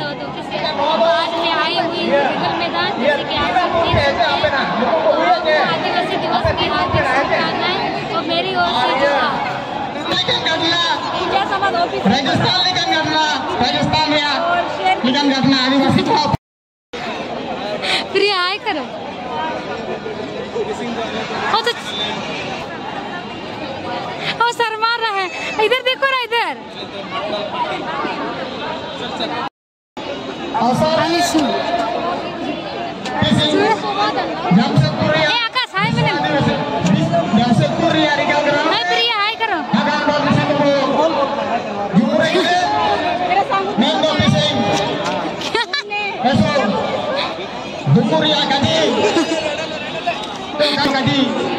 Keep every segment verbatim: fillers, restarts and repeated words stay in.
सौ दो से आज मैं आई हुई युगल मैदान जैसे कि आप सब देख सकते हैं। आदिवासी दिवस की हार्दिक शुभकामनाएं और मेरी ओर से राजस्थान लेकर घटना राजस्थान या लेकर घटना आदिवासी को प्रिया हाय करो। ओ तो ओ शर्मा रहा है, इधर देखो ना इधर। ए आकाश हाय मैंने हाय प्रिया हाय करो। Dukuria kadi, kadi.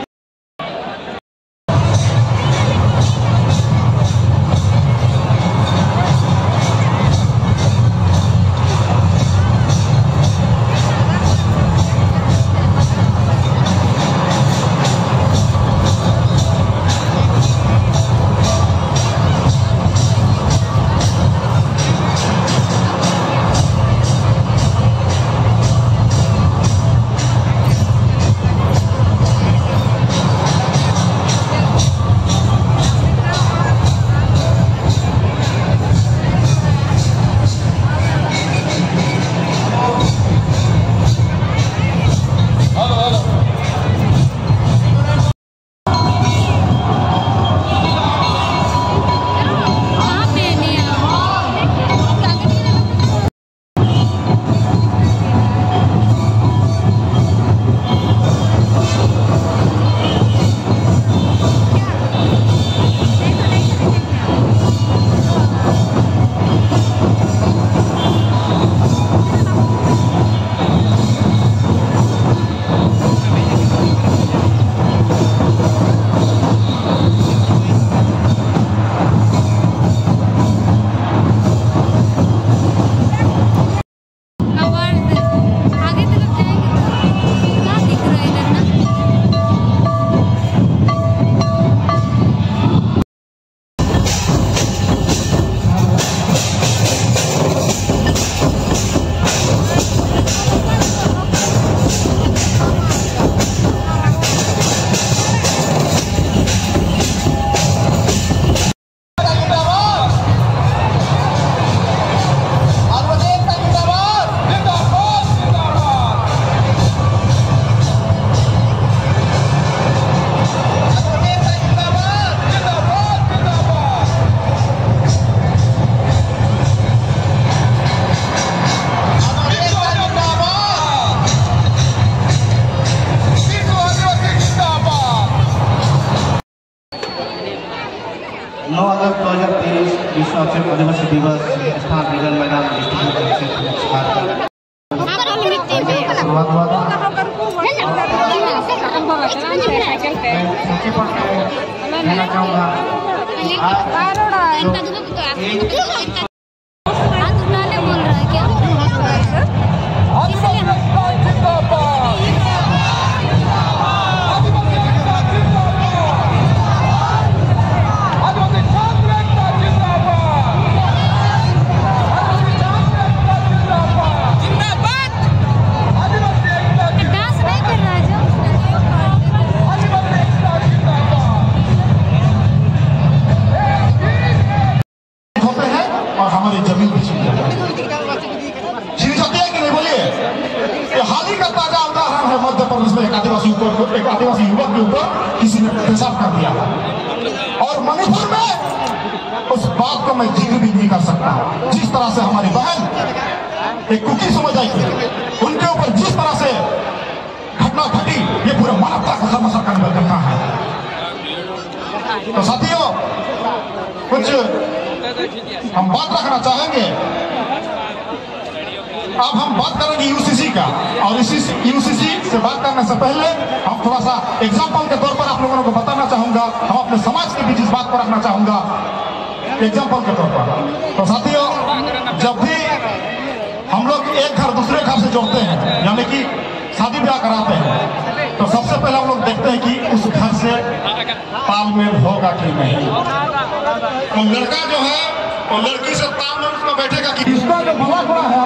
नौ अगस्त दो हजार तेईस विश्व आदिवासी दिवस स्थान रिजन मैदान शुरुआत हुआ था। कहना चाहूँगा बोल रहा है क्या मध्य प्रदेश में एक आदिवासी ऊपर एक आदिवासी युवक के ऊपर किसी ने पेशाब कर दिया और मणिपुर में उस बात को मैं जिक्र भी नहीं कर सकता। जिस तरह से हमारी बहन एक कुकी समझ आई थी, उनके ऊपर जिस तरह से घटना घटी, ये पूरे मानवता को समस्या का निवेदन करना है। तो साथियों, कुछ हम बात रखना चाहेंगे। अब हम बात करेंगे यूसीसी का, और इसी यूसीसी से बात करने से पहले हम थोड़ा सा एग्जाम्पल के तौर पर आप लोगों को बताना चाहूंगा, हम अपने समाज के बीच इस बात को रखना चाहूंगा एग्जाम्पल के तौर पर। तो साथियों, जब भी हम लोग एक घर दूसरे घर से जोड़ते हैं, यानी कि शादी ब्याह कराते हैं, तो सबसे पहले हम लोग देखते हैं कि उस घर से तालमेल होगा कि नहीं। तो लड़का जो है वो लड़की से तालमेल उसमें बैठेगा कि इसका जो भला बुरा है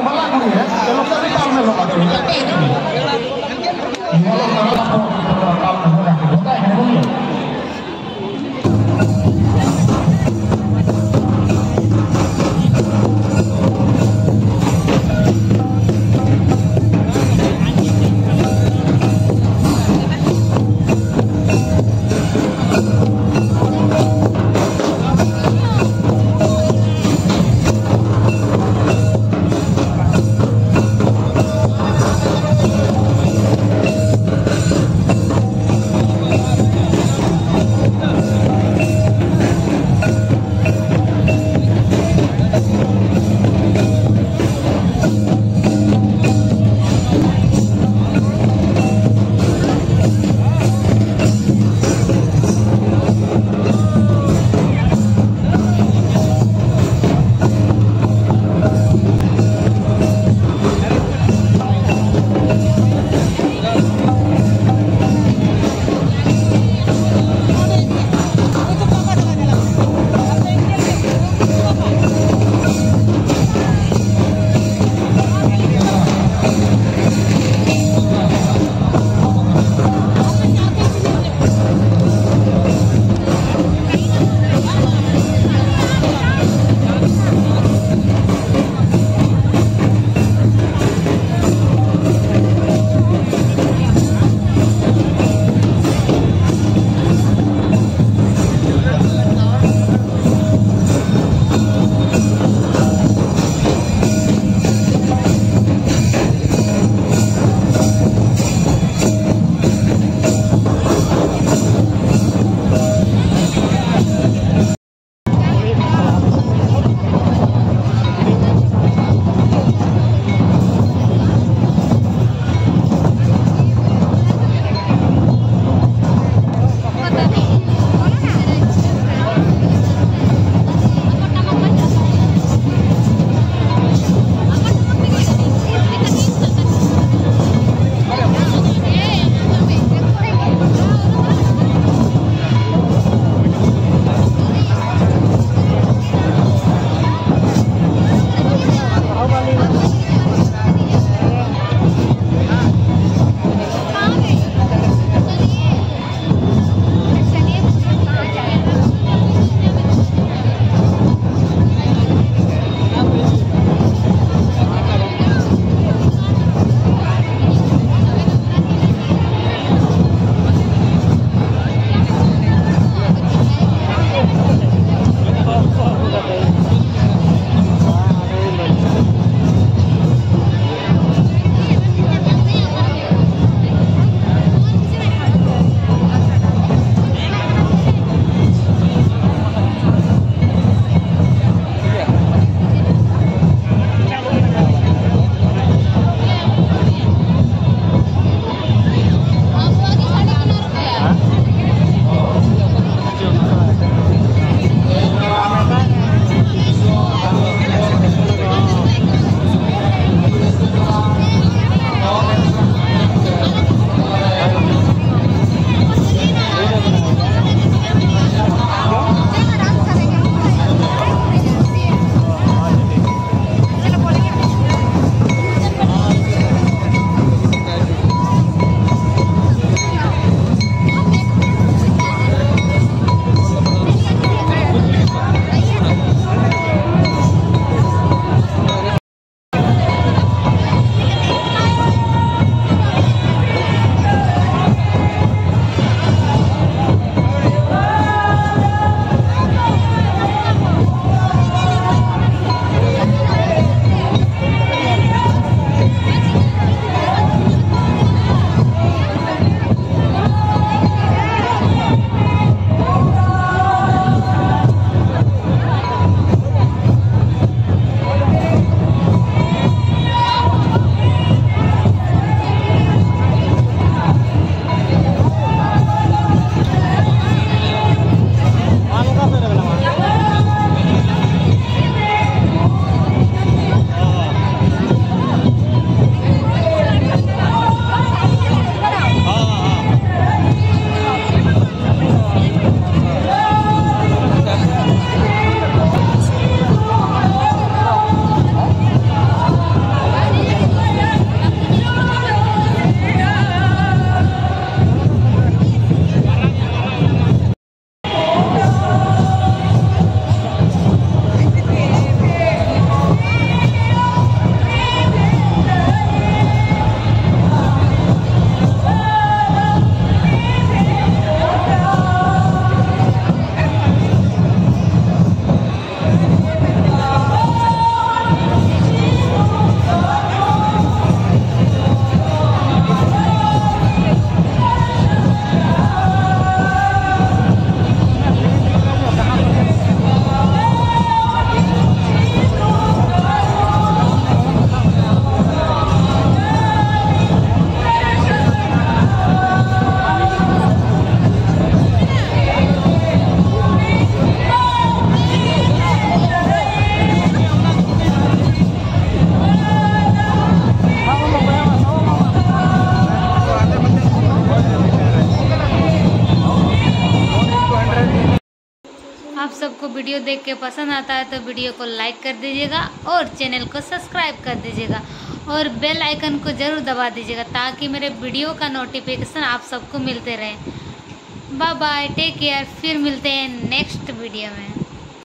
आपको वीडियो देख के पसंद आता है तो वीडियो को लाइक कर दीजिएगा और चैनल को सब्सक्राइब कर दीजिएगा और बेल आइकन को ज़रूर दबा दीजिएगा ताकि मेरे वीडियो का नोटिफिकेशन आप सबको मिलते रहे। बाय बाय, टेक केयर, फिर मिलते हैं नेक्स्ट वीडियो में।